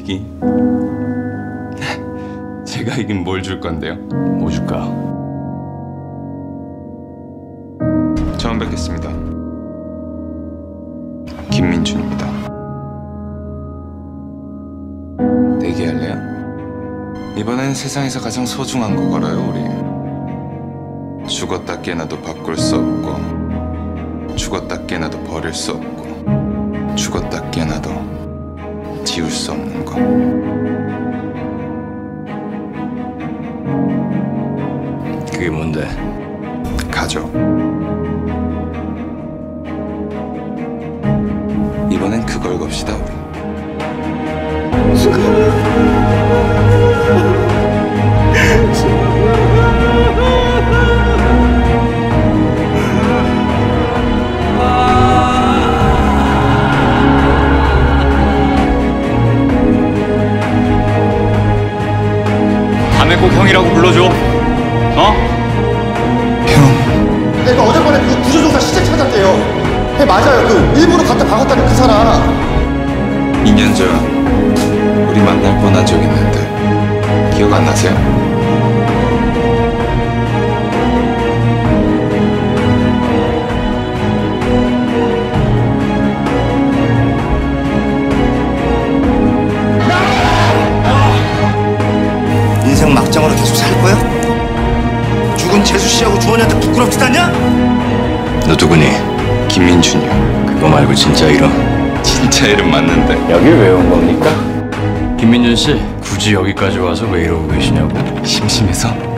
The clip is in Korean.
이기? 제가 이긴 뭘 줄 건데요? 뭐 줄까? 처음 뵙겠습니다. 김민준입니다. 내기할래요? 이번엔 세상에서 가장 소중한 거 걸어요, 우리. 죽었다 깨나도 바꿀 수 없고, 죽었다 깨나도 버릴 수 없고, 죽었다 깨나도 지울 수 없는 거. 그게 뭔데? 가족. 이번엔 그걸 겁시다, 우리. 다음에 꼭 형이라고 불러줘. 어? 형. 내가 어젯밤에 그 구조조사 시체 찾았대요. 네, 맞아요. 그 일부러 갔다 박았다는 그 사람. 2년 전 우리 만날 뻔한 적 있는데 기억 안 나세요? 인생 막장으로 계속 살 거야? 죽은 재수 씨하고 주원이한테 부끄럽지도 않냐? 너 누구니? 김민준이요. 그거 말고 진짜 이름. 진짜 이름 맞는데. 여길 왜 온 겁니까? 김민준 씨, 굳이 여기까지 와서 왜 이러고 계시냐고? 심심해서?